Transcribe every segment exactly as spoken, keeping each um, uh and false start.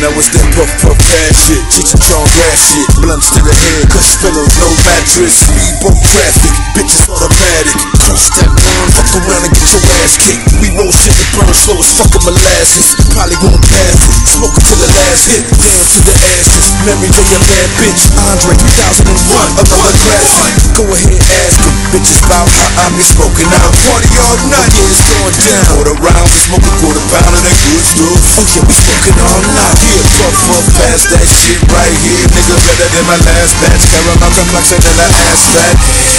I was that puff puff ass shit, Cheech and Chong gas shit, blunts to the head, cush pillows, no mattress, speedboat traffic, bitches automatic, coast that one, fuck around and get your ass kicked. We roll shit that burn slow as fucking molasses, probably won't pass it, smoke till the last hit, down to the ashes, Mary J a bad bitch, Andre two thousand one, another classic. Go ahead, ask them, bitches bout how I be smoking out, party all night, yeah it's going down, quarter round, we smoke a quarter pound of that good stuff, oh yeah we smoking all night, yeah puff up past that shit right here, nigga better than my last batch, caramel complexion and an ass fat.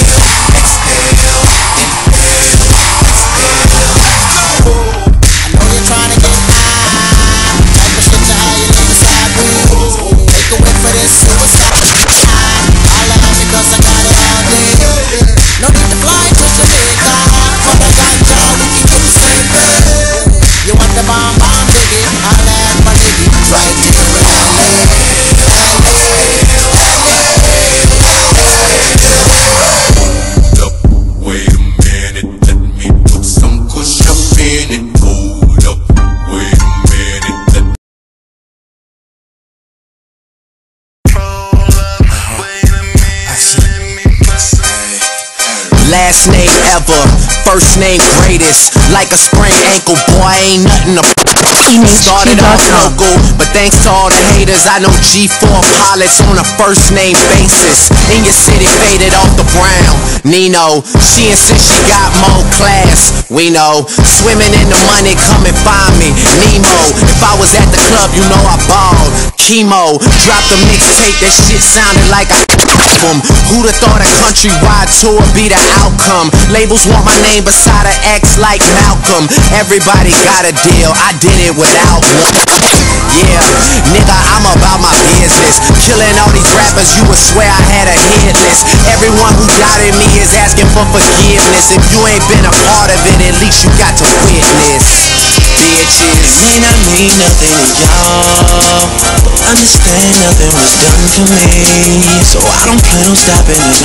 Last name ever, first name greatest, like a sprained ankle, boy ain't nothing to started off local, but thanks to all the haters, I know G four pilots on a first name basis. In your city, faded off the brown. Nino, she insists she got more class. We know, swimming in the money, come and find me. Nemo, if I was at the club, you know I balled. Chemo, dropped a mixtape, that shit sounded like a album. Who'da thought a countrywide tour be the outcome? Labels want my name beside an X like Malcolm. Everybody got a deal, I did it without one. Yeah, nigga, I'm about my business. Killing all these rappers, you would swear I had a hit list. Everyone who doubted me is asking for forgiveness. If you ain't been a part of it, at least you got to witness. Bitches, may not mean nothing to y'all, but understand nothing was done for me, so I don't plan on stopping at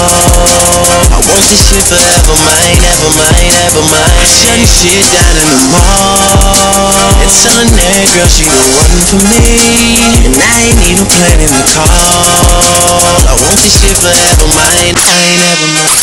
all. I want this shit forever, mine, ever mine, ever mine. Shutting shit down in the mall and telling that girl she the one for me, and I ain't need no plan in the call. I want this shit forever, mine, mine, ever mine.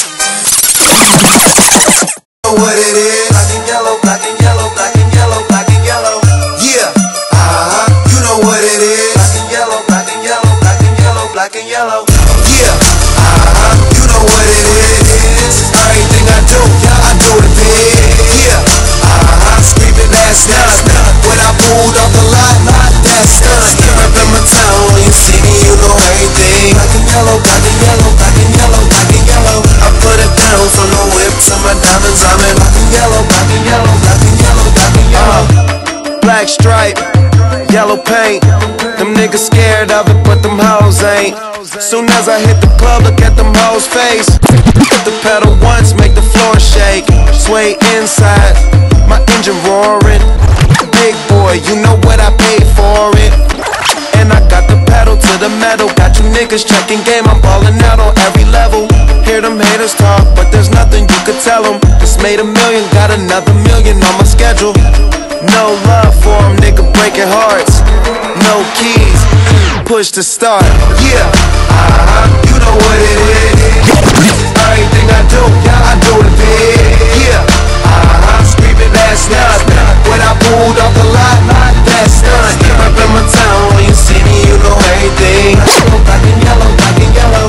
What it is? Black and yellow, black and yellow, black and yellow, black and yellow. Yeah, uh-huh. You know what it is? Black and yellow, black and yellow, black and yellow, black and yellow. Yeah, uh-huh. You know what it is? Everything I do, I do it big. Yeah, uh-huh. Screaming that's done. When I pulled off the lot, that's done. Can't remember town when you see me, you know everything. Black and yellow, black and yellow, black and yellow, black and yellow. I put it down from the whip to my diamonds. I'm in black and yellow, black and yellow, black and yellow, black and yellow. Uh, black stripe, yellow paint. Them niggas scared of it, but them hoes ain't. Soon as I hit the club, look at them hoes' face. Hit the pedal once, make the floor shake. Sway inside, my engine roaring. Big boy, you know what I paid for it. And I got the pedal to the metal. Got you niggas checking game, I'm ballin' out on every level. Hear them haters talk, but there's nothing you could tell them. Just made a million, got another million on my schedule. No love for them, nigga breaking hearts. No keys, push to start. Yeah, uh-huh, you know what it is. Everything I do, yeah, I do it big. Yeah, uh-huh, screaming that's done. When I pulled off the lot, that's done. Can't remember town when you see me, you know everything. Black and yellow, black and yellow.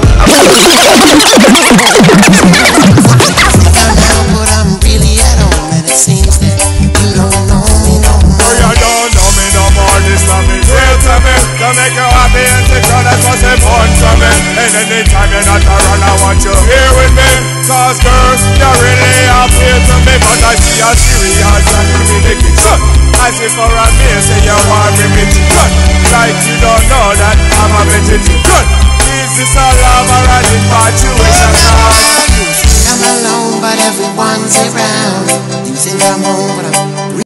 But I'm really at home, and it seems that you don't know me no more. You don't know me no more, this love is real to me. To make you happy and secure, that's what's important to me. And anytime you're not around, I want you here with me. Cause girl, you really appeal to me. But I see you serious and you really kick shut. As if for a me, say you want me with you good. Like you don't know that I'm a bit with you good. Is this a love or an infatuation? I'm alone, but everyone's around. You think I'm home, but I'm